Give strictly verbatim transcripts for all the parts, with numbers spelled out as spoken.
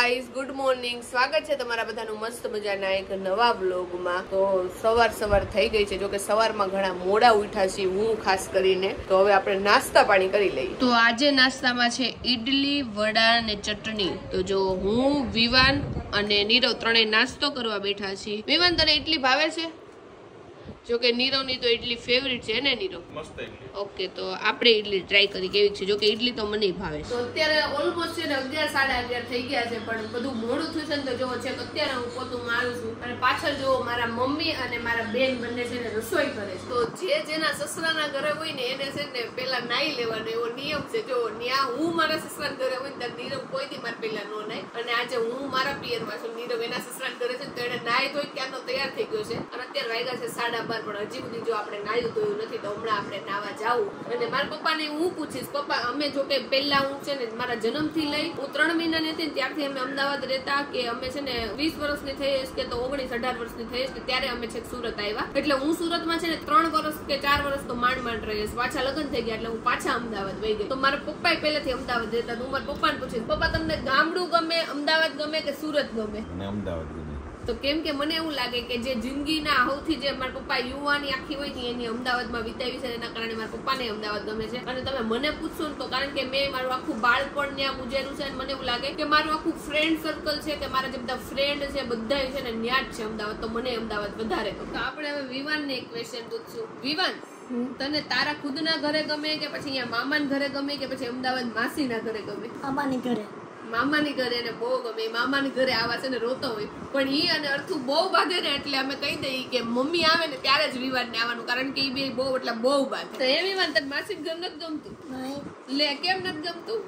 Guys, good morning. સ્વાગત છે તમારા બધાનું મસ્ત મજાના એક નવા વ્લોગમાં. તો સવાર સવાર થઈ ગઈ છે, જો કે સવારમાં ઘણા મોડા ઉઠ્યા છીએ, હું ખાસ કરીને. તો હવે આપણે નાસ્તા પાણી કરી લઈએ. તો આજે નાસ્તામાં છે ઈડલી, વડા અને ચટણી. તો જો હું, વિવાન અને નીરવ ત્રણેય નાસ્તો કરવા બેઠા છીએ. વિવાન, તને ઈડલી ભાવે છે? જો કે નીરવ ની તો ઈડલી ફેવરિટ છે ને નીરવ? મસ્ત ઈડલી. ઓકે, તો આપણે ઈડલી ટ્રાય કરી કેવી છે. જો કે ઈડલી તો મને ભાવે. તો અત્યારે ઓલમોસ્ટ છે ને અગિયાર સાડા અગિયાર થઈ ગયા છે, પણ બધું મોડું થયું છે ને તો જો છે કે અત્યારે હું પોતું મારું છું અને પાછળ જો મારા મમ્મી અને મારા બેન બંને છે ને રસોઈ કરે છે. તો જે જેના સસરાના ઘરે હોય ને એને છે ને પેલા નાઈ લેવાનો એવો નિયમ છે. જો ત્યાં હું મારા સસરાના ઘરે હોય ત્યારે નીરવ કોઈ દી મારે પેલા નો નાય, અને આજે હું મારા પિયરમાં છું, નીરવ એના સસરાના ઘરે છે તો એને નાય ધોઈ ક્યાંનો તૈયાર થઈ ગયો છે. અને અત્યારે વાગ્યા છે સાડા બાર, પણ હજી સુધી જો આપણે નાયું ધોયું નથી, તો હમણાં આપણે નાવા જાવું. અને મારા પપ્પાને હું પૂછીશ, પપ્પા અમે જો કે પહેલા હું છે ને મારા જન્મથી લઈ હું ત્રણ મહિનાની હતી ત્યારથી અમે અમદાવાદ રહેતા, કે અમે છે ને વીસ વર્ષની થઈશ કે તો ઓગણીસ અઢાર વર્ષની થઈશ કે ત્યારે અમે છે સુરત આવ્યા. એટલે હું સુરતમાં છે ને ત્રણ વર્ષ કે ચાર વર્ષ તો માંડ માંડ રહીશ. પાછા લગ્ન થઈ ગયા એટલે હું પાછા અમદાવાદ વહી ગઈ. તો મારા પપ્પા પહેલેથી અમદાવાદ રહેતા. હું મારા પપ્પાને પૂછીશ, પપ્પા તમને ગામડું ગમે, અમદાવાદ ગમે કે સુરત ગમે? અમદાવાદ ગમે. તો કેમ કે મને એવું લાગે કે જે જિંદગીના સૌથી જે મારા પપ્પા યુવાની આખી હોય ને એની અમદાવાદમાં વિતાવી છે, એના કારણે મારા પપ્પાને અમદાવાદ ગમે છે. અને તમે મને પૂછશો ને તો કારણ કે મેં મારું આખું બાળપણ ત્યાં ગુજેરું છે, અને મને એવું લાગે કે મારું આખું ફ્રેન્ડ સર્કલ છે, કે મારા જે બધા ફ્રેન્ડ છે બધા છે ને ત્યાં જ છે અમદાવાદ. તો મને અમદાવાદ વધારે. તો આપણે હવે વિવાનને એક ક્વેશ્ચન પૂછશું. વિવાન, તને તારા ખુદના ઘરે ગમે કે પછી અહીંયા મામાના ઘરે ગમે કે પછી અમદાવાદ માસીના ઘરે ગમે? મામાની ઘરે. મામાની ઘરે એને બહુ ગમે. મામાની ઘરે આવા છે ને રોતો હોય, પણ ઈ અને અર્થું બહુ બાંધે ને એટલે અમે કહી દઈએ કે મમ્મી આવે ને ત્યારે જ વિવાન ને આવવાનું, કારણ કે ઈ બે બહુ એટલે બહુ બાંધે. તો એ વિવાન તને માસી ઘર નથી ગમતું? લે, કેમ નથી ગમતું?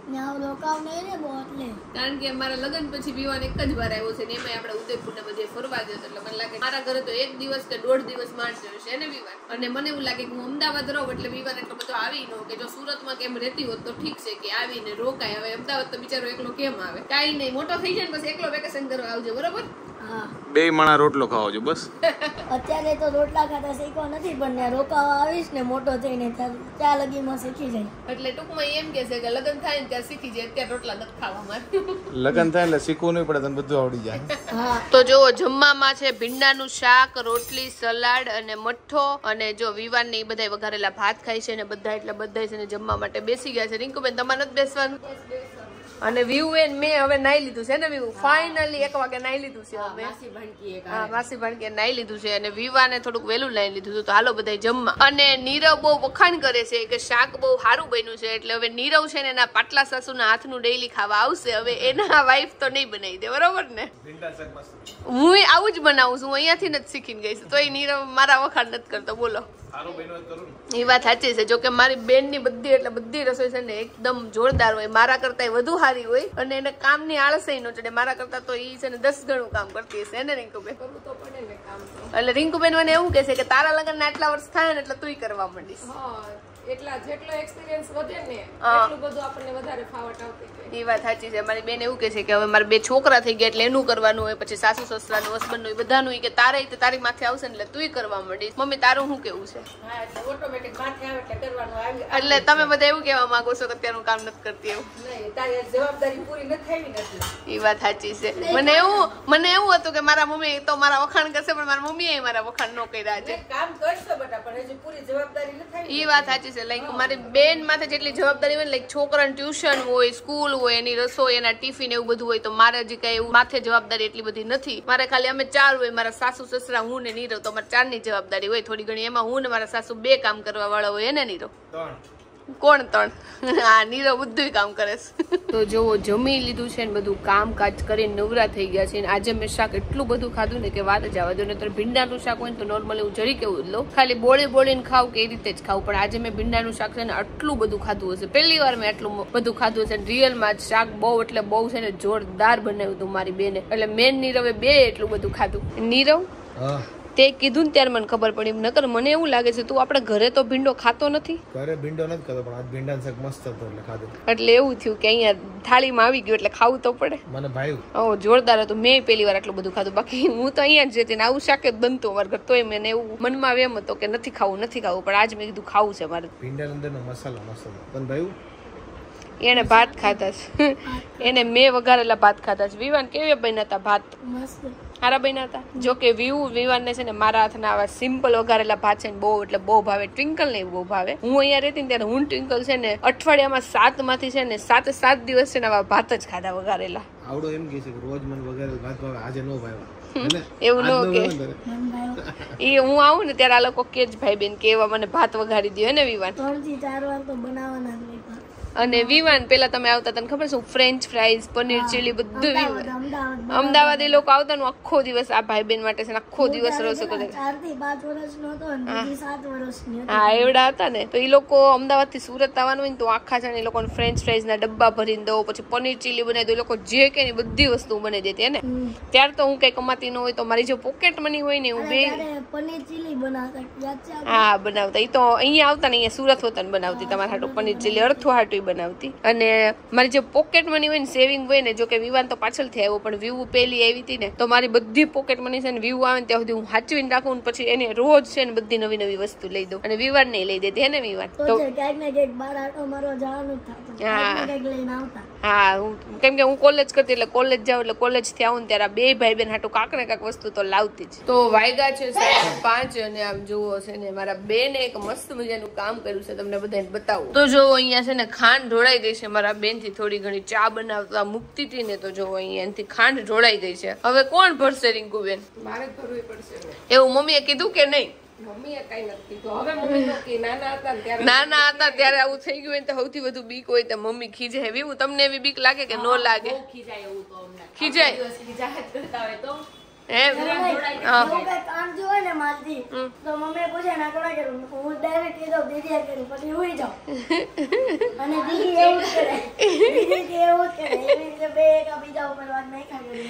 કારણ કે મારા લગ્ન પછી વિવાન એક જ વાર આવ્યો છે ને એમાં આપણે ઉદયપુર ને બધે ફરવા જતો, એટલે મને લાગે મારા ઘરે તો એક દિવસ કે દોઢ દિવસ માણસ છે ને વિવાન. અને મને એવું લાગે કે હું અમદાવાદ રહું એટલે વિવાન એટલો બધો આવી ન કે જો સુરતમાં કેમ રહેતી હોત તો ઠીક છે કે આવીને રોકાય. હવે અમદાવાદ તો બિચારો એકલો કેમ આવે? કાઈ નહીં, મોટો થઈ જાય ને પછી એકલો વેકેશન કરવા આવજો, બરોબર? બે માણા રોટલો ખાવો છો બસ. અત્યારે તો રોટલા ખાતા શીખવા નથી, પણ રોકાવા આવીશ ને મોટો થઈને ત્યાં લગીમાં શીખી જાય. એટલે ટૂંકમાં એમ કે છે કે લગ્ન થાય ને ત્યાં શીખી જાય, અત્યારે રોટલા નથી ખાવામાં. લગ્ન થાય એટલે શીખવું નહીં પડે, તને બધું આવડી જાય. તો જો જમવામાં છે ભીંડાનું શાક, રોટલી, સલાડ અને મઠ્ઠો, અને જો વિવાન ને એ બધા વઘારેલા ભાત ખાય છે ને બધા એટલે બધા છે ને જમવા માટે બેસી ગયા છે. રિંકુબેન, તમારે નથી બેસવાનું? અને વિવેન મેં હવે નાઈ લીધું છે ને વિવુ, ફાઇનલી એક વાગે નાઈ લીધું છે હવે. હા, માસી ભાણકી નાઈ લીધું છે, અને વિવાને થોડુંક વહેલું નાઈ લીધું હતું. તો હાલો બધા જમવા. અને નીરવ બહુ વખાણ કરે છે કે શાક બહુ સારું બન્યું છે, એટલે હવે નીરવ છે ને એના પાટલા સાસુના હાથનું ડેઈલી ખાવા આવશે. હવે એના વાઈફ તો નહીં બનાવી દે, બરોબર ને? હું આવું જ બનાવું છું, હું અહીંયાથી જ શીખીને ગઈ છું, તો એ નીરવ મારા વખાણ નથી કરતો. બોલો, એ વાત સાચી છે. જો કે મારી બેન ની બધી એટલે બધી રસોઈ છે ને એકદમ જોરદાર હોય, મારા કરતા વધુ સારી હોય, અને એને કામ ની આળસ નો ચડે. મારા કરતા તો ઈ છે ને દસ ગણું કામ કરતી હશે ને રિંકુબેન? એટલે રિંકુબેન મને એવું કે છે કે તારા લગ્ન ના આટલા વર્ષ થાય ને એટલે તું કરવા માંડીશ. એટલા જેટલો એક્સપિરિયન્સ વધે ને એટલું બધું આપણને વધારે ફાવટ આવતી જાય. એ વાત સાચી છે. મારી બેન એવું કે છે કે હવે મારા બે છોકરા થઈ ગયા એટલે એનું કરવાનું હોય, પછી સાસુ સસરાનું, હસબન્ડનું, બધાનું, કે તારે તારી માથે આવશે ને એટલે તું કરવા માંડીશ. મમ્મી, તારું શું કેવું છે? હા, એટલે ઓટોમેટિક માથે આવે એટલે કરવાનું આવે. એટલે તમે બધા એવું કહેવા માંગો છો કે અત્યારનું કામ નથી કરતી એવું? નહીં, તારી જવાબદારી પૂરી નથી થઈ નથી. એ વાત સાચી છે. મને એવું મને એવું હતું કે મારા મમ્મી તો મારા વખાણ કરશે, પણ મારા મમ્મીએ મારા વખાણ ન કર્યા છે. કામ કરશો બેટા, પણ હજી પૂરી જવાબદારી નથી થઈ. એ વાત સાચી છે. લાઈક મારી બેન માથે જેટલી જવાબદારી હોય ને, લાઈક છોકરાને ટ્યુશન હોય, સ્કૂલ હોય, એની રસોઈ, એના ટિફિન, એવું બધું હોય, તો મારે હજી કઈ એવું માથે જવાબદારી એટલી બધી નથી. મારે ખાલી અમે ચાર હોય, મારા સાસુ સસરા, હું ને નીરવ, તો અમારે ચાર ની જવાબદારી હોય થોડી ઘણી. એમાં હું ને મારા સાસુ બે કામ કરવા વાળા હોય ને નીરવ? કોણ ત્રણ? હા, નીરવ બધું કામ કરે છે. તો જો જમી લીધું છે ને બધું કામકાજ કરીને નવરા થઈ ગયા છે. આજે મેં શાક એટલું બધું ખાધું ને કે વાત જ આવવા દો. નહીતર ભીંડાનું શાક હોય ને તો નોર્મલી હું જરી કેવું જ લઉં, ખાલી બોળી બોળીને ખાવ કે એ રીતે જ ખાવું. પણ આજે મેં ભીંડાનું શાક છે ને આટલું બધું ખાધું હશે, પહેલી વાર મેં આટલું બધું ખાધું હશે. રિયલમાં જ શાક બહુ એટલે બહુ છે ને જોરદાર બનાવ્યું હતું મારી બેને. એટલે મેન નીરવે બે એટલું બધું ખાધું. નીરવ, તે કીધું ને ત્યારે મને ખબર પડી. નકર મને એવું લાગે છે તું આપણે ઘરે તો ભીંડો ખાતો નથી. ઘરે ભીંડો નથી ખાતો, પણ આજ ભીંડાનું શાક મસ્ત હતું એટલે ખાધું. એટલે એવું થયું કે અહીંયા થાળીમાં આવી ગયું એટલે ખાવું તો પડે. મને ભાઈ ઓ જોરદાર હતું. મેં પહેલી વાર આટલું બધું ખાધું. બાકી હું તો અહીંયા જ જતી ને આવું શાક જ બનતું અમારા ઘર, તોય મને એવું મનમાં એમ હતો કે નથી ખાવું નથી ખાવું, પણ આજ મેં કીધું ખાવું છે મારે. ભીંડા અંદરનો મસાલો મસ્ત હતો. પણ ભાઈ એને ભાત ખાધા છે એને મેં વઘારેલા ભાત ખાધા છે. વિવાન કેવી બન્યા હતા ભાત? મસ્ત સારા બન્યા હતા. જો કે વ્યુ વિવાન ને છે ને મારા હાથના આવા સિમ્પલ વઘારેલા ભાત છે ને બહુ એટલે બહુ ભાવે. ટ્વિંકલ ને બહુ ભાવે. હું અહીંયા રહેતી ને ત્યારે હું ટ્વિંકલ છે ને અઠવાડિયામાં સાત માંથી છે ને સાત સાત દિવસ છે ને આવા ભાત જ ખાધા વઘારેલા. આવડો એમ કે છે કે રોજ મને વઘારેલા ભાત ભાવે, આજે નો ભાવ્યા. એવું ન કે એ હું આવું ને ત્યારે આ લોકો કે જ ભાઈ બેન કે એવા મને ભાત વઘારી દે ને વિવાન. ત્રણ થી ચાર વાર તો બનાવવાના જ હોય. અને વિવાન પેલા તમે આવતા તને ખબર છે ફ્રેન્ચ ફ્રાઈઝ પનીર ચીલી બધું વિવાન અમદાવાદ એ લોકો આવતા ને આખો દિવસ આ ભાઈ બેન માટે છે આખો દિવસ રસો કરે. ચાર થી પાંચ વર્ષનો હતો અને બીજી સાત વર્ષની હતી. હા એવડા હતા ને તો એ લોકો અમદાવાદ થી સુરત આવવાનું હોય ને તો આખા છે ને એ લોકોને ફ્રેન્ચ ફ્રાઈઝ ના ડબ્બા ભરીને દો, પછી પનીર ચીલી બનાવી દો. એ લોકો જે કે ને બધી વસ્તુ બનાવી દેતી ને. ત્યારે તો હું કઈ કમાતી ન હોય તો મારી જે પોકેટ મની હોય ને હું બે પનીર ચીલી બનાવતા યાદ છે? હા બનાવતા. એ તો અહીંયા આવતા ને અહીંયા સુરત હોતા ને બનાવતી તમારા હાટું પનીર ચીલી અડથું હાટું બનાવતી. અને મારી જે પોકેટ મની હોય ને સેવિંગ હોય ને, જો કે વિવાન તો પાછળથી આવ્યો પણ વ્યુ પેલી આવી હતી ને તો મારી બધી પોકેટ મની છે ને વ્યુ આવે ને ત્યાં સુધી હું હાચવીને રાખું ને પછી એને રોજ છે ને બધી નવી નવી વસ્તુ લઈ દઉં. અને વિવાન નહીં લઈ દેતી હે ને વિવાન તો ક્યાંક ને ક્યાંક બાર આટો મારવા જવાનું જ થતું. ક્યાંક લઈને આવતા. હા હું કેમ કે હું કોલેજ કરતી એટલે કોલેજ જાઉં એટલે કોલેજ થી આવું ત્યારે બે ભાઈ બેન હાટું કાંક ને કાંક વસ્તુ તો લાવતી જ. તો વાયગા છે સાડા પાંચ અને આમ જુઓ છે ને મારા બેને એક મસ્ત મજાનું કામ કર્યું છે તમને બધાને બતાવું. તો જો અહીંયા છે ને ખાંડ ઢોળાઈ ગઈ છે. મારા બેન થી થોડી ઘણી ચા બનાવતા મુકતી હતી ને તો જો અહીંયા એનાથી ખાંડ ઢોળાઈ ગઈ છે. હવે કોણ ભરશે રિંકુ બેન? મારે જ ભરવી પડશે. એવું મમ્મીએ કીધું કે નહીં? મમ્મીએ કઈ નથી કીધું. હવે મમ્મી તો કે નાના હતા ને ત્યારે નાના હતા ત્યારે આવું થઈ ગયું હોય તો સૌથી વધુ બીક હોય તો મમ્મી ખીજે. એવું તમને એવી બીક લાગે કે નો લાગે? ખીજાય એવું તો અમને ખીજાય જાહેર કરતા હોય તો એમ એવું કઈ કામ જો હોય ને મારથી તો મમ્મી પૂછે ના કોડા કરું હું ડાયરેક્ટ કીધું દીદી કરું પછી હુઈ જાઉં. અને દીદી એવું જ કરે દીદી એવું જ કરે એવી રીતે બે એક બીજા ઉપર વાત નહીં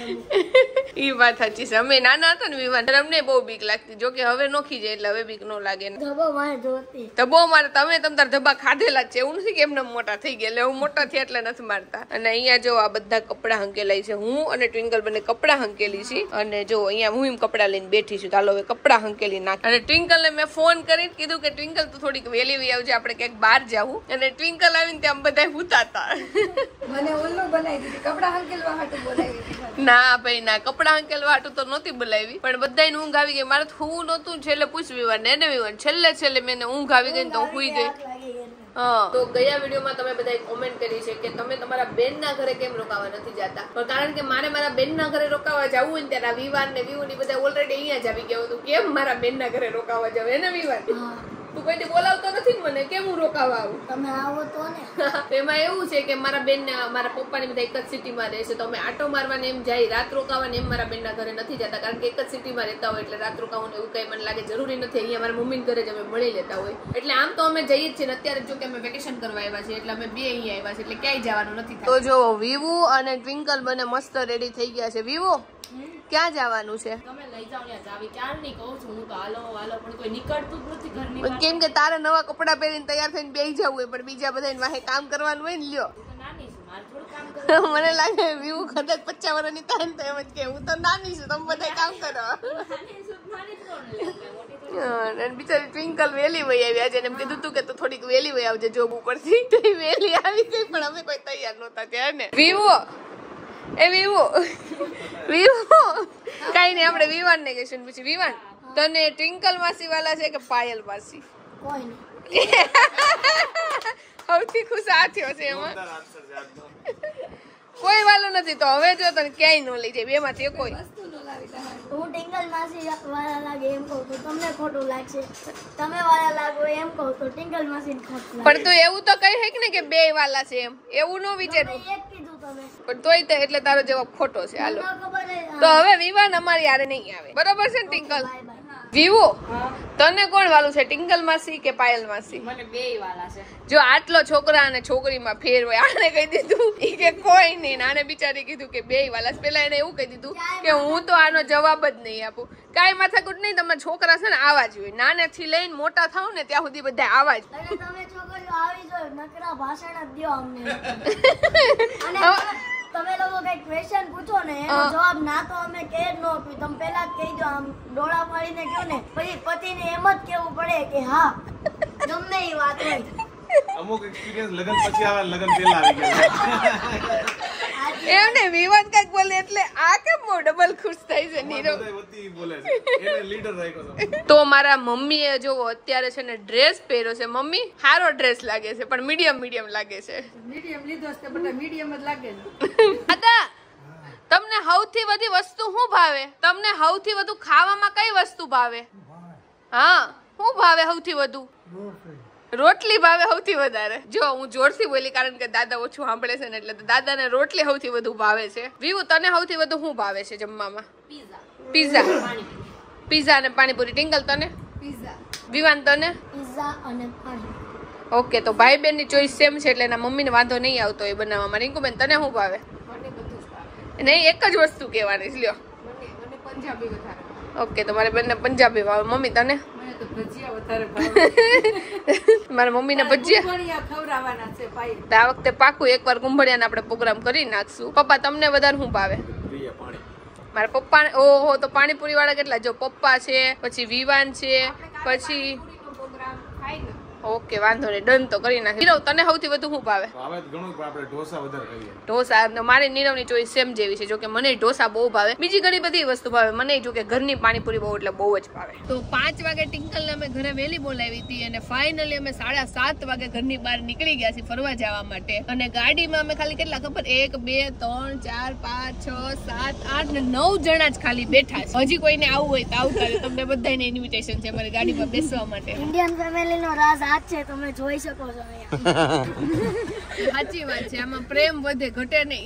ખાઈ. ઈ વાત સાચી છે. અમે નાના હતા ને વિવાન અમને બહુ બીક લાગતી. જો કે હવે નોખી જાય એટલે હવે બીક નો લાગે ને. ધબો વાય જોતી તો બહુ મારે તમે તમ તાર ધબ્બા ખાધેલા જ છે. એવું નથી કે એમને મોટા થઈ ગયા એટલે હું મોટા થયા એટલે નથી મારતા. અને અહીંયા જો આ બધા કપડા હંકેલાય છે. હું અને ટ્વિંકલ બંને કપડા હંકેલી છે. અને જો અહીંયા હું એમ કપડા લઈને બેઠી છું. ચાલો હવે કપડા હંકેલી નાખ. અને ટ્વિંકલ ને મેં ફોન કરીને કીધું કે ટ્વિંકલ તું થોડીક વેલી વી આવજે આપણે ક્યાંક બહાર જાવું. અને ટ્વિંકલ આવીને ત્યાં બધા હુતાતા. મને ઉલ્લુ બનાવી દીધી. કપડા હંકેલવા હાટુ બોલાવી દીધી. ના ભાઈ ના કપડા હંકેલવા હાટુ તો નહોતી બોલાવી પણ બધાને ઊંઘ આવી ગઈ. મારે હું નહોતું છેલ્લે પૂછવી ને એને વિવાન છેલ્લે છેલ્લે મેં ઊંઘ આવી ગઈ તો હું હુઈ ગઈ. હા તો ગયા વિડીયોમાં તમે બધાએ કોમેન્ટ કરી છે કે તમે તમારા બેન ના ઘરે કેમ રોકાવા નથી જતા. પણ કારણ કે મારે મારા બેન ના ઘરે રોકાવા જવું હોય ને ત્યારે વિવાન ને વિવુ ની બધા ઓલરેડી અહીંયા જ આવી ગયા હતું. કેમ મારા બેન ના ઘરે રોકાવા જાવ એને વિવાન? તું કોઈ બોલાવતો નથી ને મને કેમ હું રોકાવા આવું? તમે આવો તો ને. એમાં એવું છે કે મારા બેન ને મારા પપ્પા ને બધા એક જ સિટી માં રહે છે તો અમે આટો મારવાને એમ જાય રાત રોકાવાને એમ મારા બેન ના ઘરે નથી જતા. કારણ કે એક જ સિટી માં રહેતા હોય એટલે રાત રોકાવાનું એવું કઈ મને લાગે જરૂરી નથી. અહીંયા મારા મમ્મી ને ઘરે જ અમે મળી લેતા હોય એટલે આમ તો અમે જઈએ જ છીએ. અત્યારે જો કે અમે વેકેશન કરવા આવ્યા છીએ એટલે અમે બે અહીંયા આવ્યા છે એટલે ક્યાંય જવાનું નથી. તો જો વિવુ અને ટ્વિંકલ બંને મસ્ત રેડી થઈ ગયા છે. વિવુ ક્યાં જવાનું છે? તમે લઈ જાવ ને જાવી ક્યાં ની કહું છું હું તો હાલો હાલો પણ કોઈ નીકળતું જ નથી ઘરની બહાર. કેમ કે તારે નવા કપડા પહેરીને તૈયાર થઈને બેસી જવું હોય પણ બીજા બધા વાહે કામ કરવાનું હોય ને. લ્યો હું તો નાની છું મારે થોડું કામ કરવું. મને લાગે વિવુ કદાચ પચાસ વર્ષની થાય ને તો એમ જ કે હું તો નાની છું તમે બધા કામ કરો. નાની છું નાની જ કોણ લે મોટી તો બિચારી ટ્વિંકલ વેલી વહી આવી. આજે એમ કીધું તું કે તું થોડીક વેલી વહી આવજે જોબ ઉપરથી. તો વેલી આવી ગઈ પણ અમે કોઈ તૈયાર નહોતા ત્યાં ને. વિવુ એ વિવુ વિવુ કઈ નઈ આપણે વિવાન ને કહીશું પછી. વિવાન તને ટ્વિંકલ માસી વાલા છે કે પાયલ માસી? કોઈ નહીં. સૌથી ખુશ આ થયો છે એમાં. કોઈ વાલો નથી તો હવે જો તને ક્યાંય ન લઈ જાય બે માંથી કોઈ. હું ટિંકલ માસી વાળા લાગે એમ કહું તો તમને ખોટું લાગશે. તમે વાળા લાગો એમ કહું તો ટિંકલ માસી ખોટું લાગે. પણ તું એવું તો કહી હે ને કે બે વાલા છે એમ એવું ન વિચારવું. એક કીધું તમે પણ તોય તે એટલે તારો જવાબ ખોટો છે. હાલો ખબર હે. તો હવે વિવાન અમારી યારે નહીં આવે બરોબર છે ને ટિંકલ? વિવુ તને કોણ વાલું છે ટિંકલ માસી કે પાયલ માસી? મને બેય વાલા છે. જો આટલો છોકરા અને છોકરીમાં ફેર હોય આને કહી દીધું ઈ કે કોઈ નહીં. આને બિચારી કીધું કે બેય વાલા. પેલા એને એવું કહી દીધું કે હું તો આનો જવાબ જ નહીં આપું. કાંઈ માથાકૂટ નહીં. તમારા છોકરા છે ને આવા જ હોય. નાને થી લઈને મોટા થાવ ને ત્યાં સુધી બધા આવા જ. અને તમે છોકરીઓ આવી જો નકરા ભાષણ જ દ્યો અમને. અને તમે લોકો કઈ ક્વેશ્ચન પૂછો ને એનો જવાબ ના તો અમે કે જ ન આપી. તમે પેલા જ કહી દો આમ ડોળા ફાડીને કહો ને પછી પતિને એમ જ કેવું પડે કે હા ગમે એ વાત હોય. અમુક એક્સપિરિયન્સ લગન પછી આવે, લગન પહેલા આવી ગયા. એમને વિવાદ કઈક બોલે એટલે આ કેમ બહુ ડબલ ખુશ થાય છે નીરવ? બધા વતી બોલે છે. એને લીડર રાખ્યો છે. તો મારા મમ્મીએ જો અત્યારે છે ને ડ્રેસ પહેર્યો છે. મમ્મી સારો ડ્રેસ લાગે છે પણ મીડિયમ મીડિયમ લાગે છે. મીડિયમ લીધો છે બધા મીડિયમ જ લાગે છે. દાદા તમને સૌથી બધી વસ્તુ શું ભાવે? તમને સૌથી વધુ ખાવામાં કઈ વસ્તુ ભાવે? હા શું ભાવે સૌથી વધુ? રોટલી ભાવે સૌથી વધારે. જો હું જોરથી બોલી કારણ કે દાદા ઓછું સાંભળે છે ને એટલે દાદાને રોટલી સૌથી વધુ ભાવે છે. વિવુ તને સૌથી વધુ શું ભાવે છે જમવામાં? પીઝા. પીઝા અને પાણીપુરી. ટિંકલ તને? પીઝા. વિવાન તને? પિઝા અને પાણી. ઓકે તો ભાઈ બેન ની ચોઈસ સેમ છે એટલે એના મમ્મીને વાંધો નહીં આવતો એ બનાવવામાં. રિંકુબેન તને શું ભાવે? નહીં એક જ વસ્તુ કહેવાની છે. લ્યો મને પંજાબી વધારે. ઓકે તો મારે બેનને પંજાબી ભાવે. મમ્મી તને? મને તો ભજીયા વધારે ભાવે. મારા મમ્મી ને ભજીયા કુંભળિયા ખવડાવવાના છે ભાઈ. તો આ વખતે પાકું એકવાર કુંભળિયાનો આપણે પ્રોગ્રામ કરી નાખશું. પપ્પા તમને વધારે શું ભાવે? મારા પપ્પા ઓહો તો પાણીપુરી વાળા કેટલા? જો પપ્પા છે, પછી વિવાન છે, પછી ઓકે વાંધો નહીં ડન તો કરી નાખી. નીરવ તને સૌથી વધુ શું ભાવે? ભાવે તો ઘણું પણ આપણે ઢોસા વધારે કરીએ. ઢોસા. મારી નીરવની ચોઈસ સેમ જેવી છે. જો કે મને ઢોસા બહુ ભાવે. બીજી ઘણી બધી વસ્તુ ભાવે. મને જો કે ઘરની પાણીપુરી બહુ એટલે બહુ જ ભાવે. તો પાંચ વાગે ટિંકલ ને અમે ઘરે વહેલી બોલાવી હતી અને ફાઇનલી અમે સાડા સાત વાગે ઘરની બહાર નીકળી ગયા છીએ ફરવા જવા માટે. અને ગાડીમાં અમે ખાલી કેટલા ખબર? એક બે ત્રણ ચાર પાંચ છ સાત આઠ ને નવ જણા જ ખાલી બેઠા છે. હજી કોઈને આવવું હોય તો આવતા રહે. તમને બધાને ઇન્વિટેશન છે અમારી ગાડીમાં બેસવા માટે. ઇન્ડિયન ફેમિલી નો રાજ આ છે, તમે જોઈ શકો છો અહીંયા. સાચી વાત છે. આમાં પ્રેમ વધે ઘટે નહીં.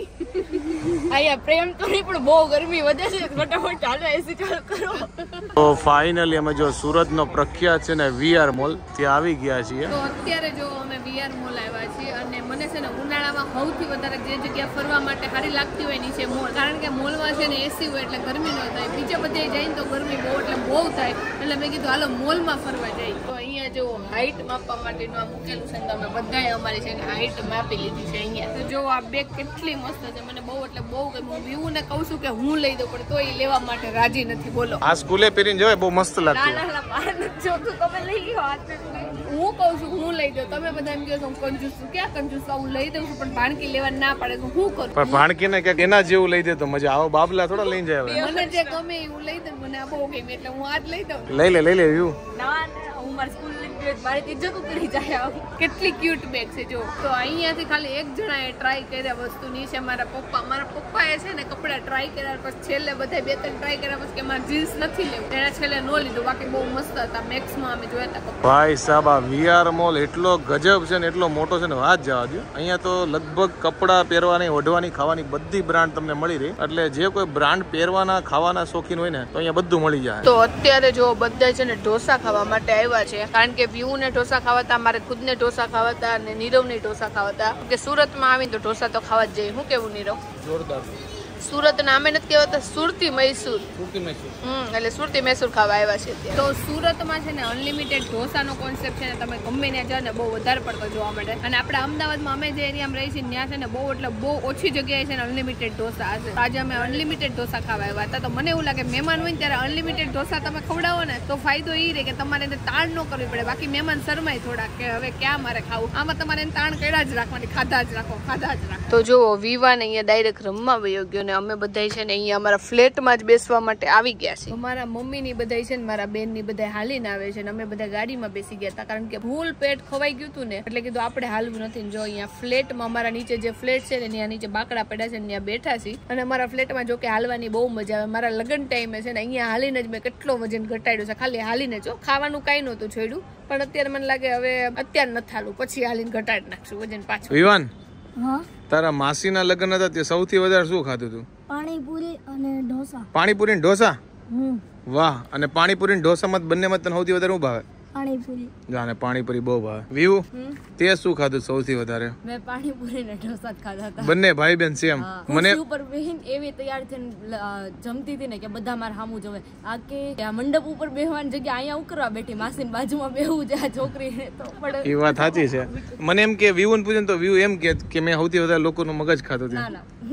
અહીંયા પ્રેમ તો નહીં પણ બહુ ગરમી વધે છે. ફટાફટ ચાલો એસી ચાલુ કરો. તો ફાઇનલી અમે જો સુરતનો પ્રખ્યાત છે ને વીઆર મોલ ત્યાં આવી ગયા છીએ. તો અત્યારે જો અમે વીઆર મોલ આવ્યા છીએ અને મને છે ને ઉનાળામાં સૌથી વધારે જે જગ્યા ફરવા માટે સારી લાગતી હોય ની છે મોલ. કારણ કે મોલમાં છે ને એસી હોય એટલે ગરમી ન થાય. બીજે બધે જઈને તો ગરમી બહુ એટલે બહુ થાય. એટલે મેં કીધું હાલો મોલમાં ફરવા જાય. તો અહીંયા જો હાઈટ માપવા માટેનું આ મૂકેલું છે. તમે બધાએ અમારી છે ને હાઈટ માપી લીધી છે અહીંયા. તો જો આ બેગ કેટલી મસ્ત છે. મને બહુ એટલે બહુ ગમ્યું. હું વિવુને કહું છું કે હું લઈ દઉં પણ તો એ લેવા માટે રાજી નથી. બોલો આ સ્કૂલે પહેરીને જવાય બહુ મસ્ત ના લાગતું. ના ના મારે નથી જોતું. તમે લઈ ગયો હાથ હું કહું છું હું લઈ દઉં. તમે બધા એમ કહો છો હું કંજૂસ છું. ક્યાં કંજૂસ છું? હું લઈ દઉં છું પણ ભાણકી લેવા ના પડે તો હું કરું? પણ ભાણકીને ક્યાંક એના જેવું લઈ દે તો મજા આવો. બાબલા થોડા લઈને જાય. મને જે ગમે એવું લઈ દઉં. મને આ બહુ ગમે એટલે હું આજ લઈ દઉં. લઈ લે લઈ લે વ્યુ. ના ના હું મારી સ્કૂલ મારી ઇજ્જત ઉતરી જાય. કેટલી ક્યુટ બેગ છે જો. તો અહીંયાથી ખાલી એક જણાએ ટ્રાય કર્યા વસ્તુની છે મારા પપ્પા. મારા પપ્પાએ છે ને કપડા ટ્રાય કર્યા પછી છેલ્લે બધા બે ત્રણ ટ્રાય કર્યા પછી કે મારે જીન્સ નથી લેવું. એને છેલ્લે નો લીધું. બાકી બહુ મસ્ત હતા. મેક્સમાં અમે જોયા હતા કપડા. ભાઈ સાહેબ આ વીઆર મોલ એટલો ગજબ છે ને એટલો મોટો છે ને વાત જવા દો. અહીંયા તો લગભગ કપડા પહેરવાની, ઓઢવાની, ખાવાની બધી બ્રાન્ડ તમને મળી રહી. એટલે જે કોઈ બ્રાન્ડ પહેરવાના, ખાવાના શોખીન હોય ને તો અહીંયા બધું મળી જાય. તો અત્યારે જો બધા છે ને ઢોસા ખાવા માટે આવ્યા છે. કારણ કે વ્યૂ ને ઢોસા ખાવાતા, મારે ખુદ ને ઢોસા ખાવાતા અને નીરવ ને ઢોસા ખાવાતા. કે સુરતમાં આવીને તો ઢોસા તો ખાવા જ જઈએ. શું કેવું નીરવ? જોરદાર. સુરત નામે નથી કહેવાતા, સુરતી મૈસૂર. સુરતી મૈસૂર. હમ એટલે સુરતી મૈસૂર ખાવા આવ્યા છે. તો સુરતમાં છે ને અનલિમિટેડ ઢોસાનો કોન્સેપ્ટ છે ને તમે ગમે ત્યાં જાઓ ને બહુ વધારે પડતો જોવા મળે. અને આપણે અમદાવાદમાં અમે જે એરિયામાં રહી છીએ ત્યાં છે ને બહુ એટલે બહુ ઓછી જગ્યાએ છે ને અનલિમિટેડ ઢોસા હશે. આજે અમે અનલિમિટેડ ઢોસા ખાવા આવ્યા હતા. તો મને એવું લાગે મહેમાન હોય ને ત્યારે અનલિમિટેડ ઢોસા તમે ખવડાવો ને તો ફાયદો એ રહે કે તમારે એને તાણ ન કરવી પડે. બાકી મહેમાન શરમાય થોડા કે હવે ક્યાં મારે ખાવું. આમાં તમારે એને તાણ કર્યા જ રાખવાની. ખાધા જ રાખો, ખાધા જ રાખો. તો જો વિવાન અહીંયા ડાયરેક્ટ રમવા વયો ગયો ને અમે બધા છે ને અહીંયા અમારા ફ્લેટમાં જ બેસવા માટે આવી ગયા છે. મારા મમ્મી ની બધા છે ને મારા બેન ની બધા હાલીને આવે છે ને અમે બધા ગાડીમાં બેસી ગયા હતા. કારણ કે ફૂલ પેટ ખવાઈ ગયું હતું ને એટલે કીધું આપણે હાલવું નથી. જો અહીંયા ફ્લેટમાં અમારા નીચે જે ફ્લેટ છે ને ત્યાં નીચે બાકડા પડ્યા છે ને ત્યાં બેઠા છીએ. અને અમારા ફ્લેટમાં જો કે હાલવાની બહુ મજા આવે. મારા લગ્ન ટાઈમે છે ને અહીંયા હાલીને જ મેં કેટલો વજન ઘટાડ્યો છે. ખાલી હાલીને જો ખાવાનું કઈ નહોતું છોડ્યું. પણ અત્યારે મને લાગે હવે અત્યારે નથી હાલું, પછી હાલીને ઘટાડી નાખશું વજન પાછું. વિવાન હા તારા માસીના લગ્ન હતા તે સૌથી વધારે શું ખાધું તું? પાણીપુરી અને ઢોસા. પાણીપુરી ને ઢોસા. હમ વાહ. અને પાણીપુરી ને ઢોસામાં બંનેમાં તને સૌથી વધારે શું ભાવે? પાણીપુરી. જાને પાણીપુરી બહુ ભાવે. વ્યુ તે શું ખાધું સૌથી વધારે? મેં પાણીપુરી ને ઢોસા જ ખાધા હતા. બંને ભાઈ બેન સેમ. મને ઉપર બેહીન એવી તૈયાર થઈને જમતી હતી ને કે બધા મારે સામું જોવે. આ કે આ મંડપ ઉપર બેહવાની જગ્યા અહીંયા ઉકરવા બેઠી માસીની બાજુમાં બેહવું છે આ છોકરીને. તો પણ એ વાત સાચી છે. મને એમ કે વ્યુ ને પૂછે તો વ્યુ એમ કે કે મેં સૌથી વધારે લોકોનું મગજ ખાધું હતું. ના ના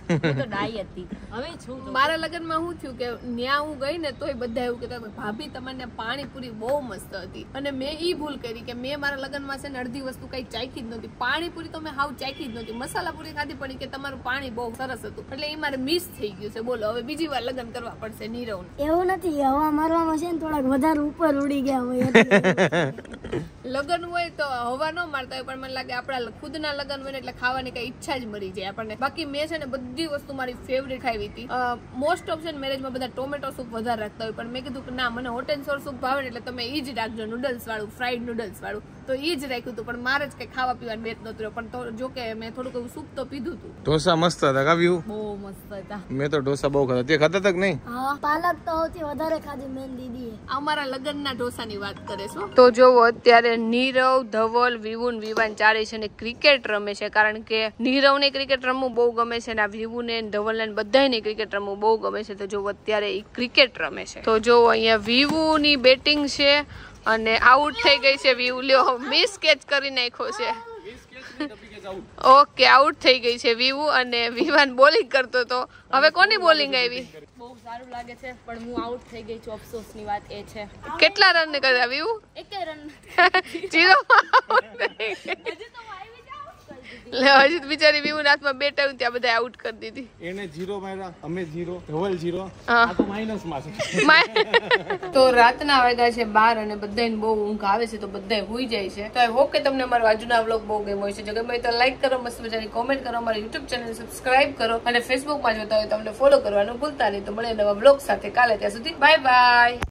હું તો ડાઈ હતી હવે છું તો. મારા લગ્નમાં શું થયું કે ન્યા હું ગઈ ને તોય બધા એવું કહેતા હતા, ભાભી તમારે પાણીપુરી બહુ મસ્ત હતી. અને મેં ઈ ભૂલ કરી કે મેં મારા લગ્નમાં છે ને અડધી વસ્તુ કઈ ચાખી જ નહોતી. પાણીપુરી તો મેં હાવ ચાખી જ નહોતી, મસાલા પૂરી ખાધી પણ કે તમારું પાણી બહુ સરસ હતું, એટલે એ મારે મિસ થઈ ગયું છે. બોલો હવે બીજી વાર લગ્ન કરવા પડશે નીરવ. એવું નથી, હવા મારવામાં છે ને થોડાક વધારે ઉપર ઉડી ગયા હોય એટલે. લગ્ન હોય તો હવા ન મારતા હોય, પણ મને લાગે આપણા ખુદના લગ્ન હોય ને એટલે ખાવાની કઈ ઈચ્છા જ મરી જાય આપણને. બાકી મેં છે ને બધી વસ્તુ મારી ફેવરેટ ખાવી હતી. મોસ્ટ ઓફ છે ને મેરેજમાં બધા ટોમેટો સૂપ વધારે રાખતા હોય, પણ મેં કીધું કે ના મને હોટ એન્ડ સોર સૂપ ભાવે એટલે તમે ઈ જ રાખજો, નૂડલ્સ વાળું, ફ્રાઈડ નૂડલ્સ વાળું. તો ઈ જ રાખ્યું હતું, પણ મારે જ કઈ ખાવા પીવાનું બેત નતું રહ્યો. પણ તો જો કે મેં થોડુંક એવું સૂપ તો પીધું હતું. ઢોસા મસ્ત હતા કાવ્યું. બહુ મસ્ત હતા. મેં તો ઢોસા બહુ ખાધા. તે ખાધા તક નહીં? હા, પાલક તો સૌથી વધારે ખાધી મેન દીદીએ. અમારા લગ્નના ઢોસાની વાત કરે છો તો જોવો અત્યારે નીરવ, ધવલ, વિવુન, વિવાન ચારે છે ને ક્રિકેટ રમે છે. કારણ કે નીરવને ક્રિકેટ રમવું બહુ ગમે છે ને આ વિવુને ધવલને બધાને ક્રિકેટ રમવું બહુ ગમે છે. તો જો અત્યારે એ ક્રિકેટ રમે છે. તો જો અહીંયા વિવુની બેટિંગ છે અને આઉટ થઈ ગઈ છે વિવુ. લ્યો મિસ કેચ કરી નાખ્યો છે. ઓકે, આઉટ થઈ ગઈ છે વિવુ અને વિવાન બોલિંગ કરતો હતો. હવે કોની બોલિંગ આવી? બહુ સારું લાગે છે પણ હું આઉટ થઈ ગઈ છું. અફસોસની વાત એ છે. કેટલા રન કર્યા વિવુ? એકે રન જીરો. હજી તો આવી જ આઉટ કરી દીધી. લે હજી બિચારી વિવુ હાથમાં બેટ આવ્યું ત્યાં બધા આઉટ કરી દીધી. એને જીરો માર્યા, અમે જીરો, ધવલ જીરો, હા. આ તો માઇનસ માં છે. તો રાતના વાગ્યા છે બાર અને બધાને બહુ ઊંઘ આવે છે તો બધા હુઈ જાય છે. તો આઈ હોપ કે તમને અમારો આજનો વ્લોગ બહુ ગમ્યો હોય છે. જો ગમે તો લાઈક કરો, મસ્ત મજાની કોમેન્ટ કરો, અમારા યુટ્યુબ ચેનલ સબસ્ક્રાઇબ કરો અને ફેસબુકમાં જોતા હોય તો અમને ફોલો કરવાનું ભૂલતા નહીં. તો મળે નવા વ્લોગ સાથે કાલે. ત્યાં સુધી બાય બાય.